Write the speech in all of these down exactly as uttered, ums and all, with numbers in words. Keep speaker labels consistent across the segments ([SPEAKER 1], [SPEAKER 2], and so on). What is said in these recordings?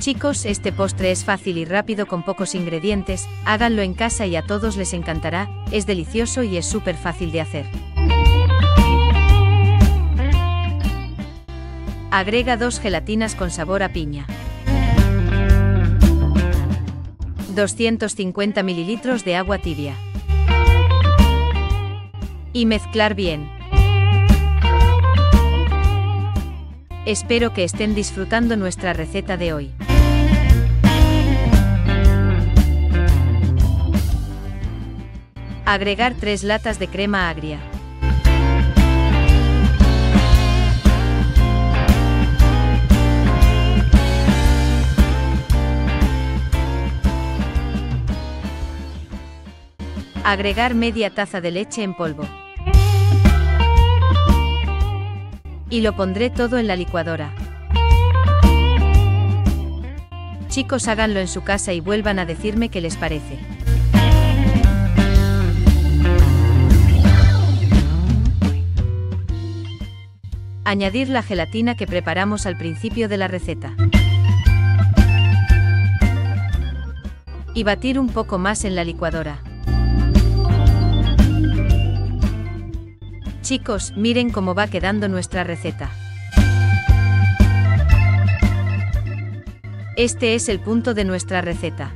[SPEAKER 1] Chicos, este postre es fácil y rápido con pocos ingredientes, háganlo en casa y a todos les encantará, es delicioso y es súper fácil de hacer. Agrega dos gelatinas con sabor a piña. doscientos cincuenta mililitros de agua tibia. Y mezclar bien. Espero que estén disfrutando nuestra receta de hoy. Agregar tres latas de crema agria. Agregar media taza de leche en polvo. Y lo pondré todo en la licuadora. Chicos, háganlo en su casa y vuelvan a decirme qué les parece. Añadir la gelatina que preparamos al principio de la receta. Y batir un poco más en la licuadora. Chicos, miren cómo va quedando nuestra receta. Este es el punto de nuestra receta.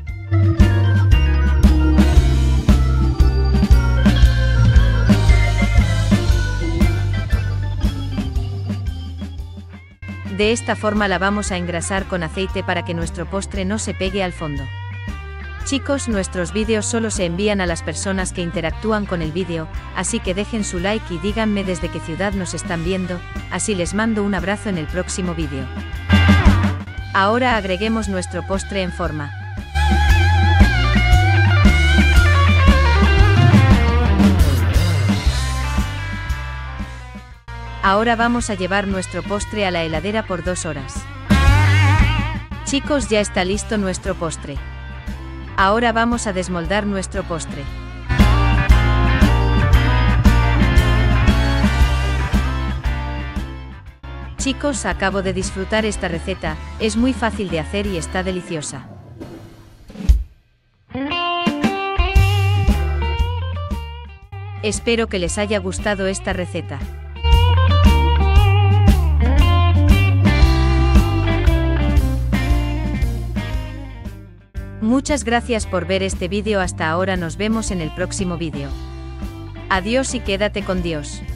[SPEAKER 1] De esta forma la vamos a engrasar con aceite para que nuestro postre no se pegue al fondo. Chicos, nuestros vídeos solo se envían a las personas que interactúan con el vídeo, así que dejen su like y díganme desde qué ciudad nos están viendo, así les mando un abrazo en el próximo vídeo. Ahora agreguemos nuestro postre en forma. Ahora vamos a llevar nuestro postre a la heladera por dos horas. Chicos, ya está listo nuestro postre. Ahora vamos a desmoldar nuestro postre. Chicos, acabo de disfrutar esta receta, es muy fácil de hacer y está deliciosa. Espero que les haya gustado esta receta. Muchas gracias por ver este vídeo hasta ahora, nos vemos en el próximo vídeo. Adiós y quédate con Dios.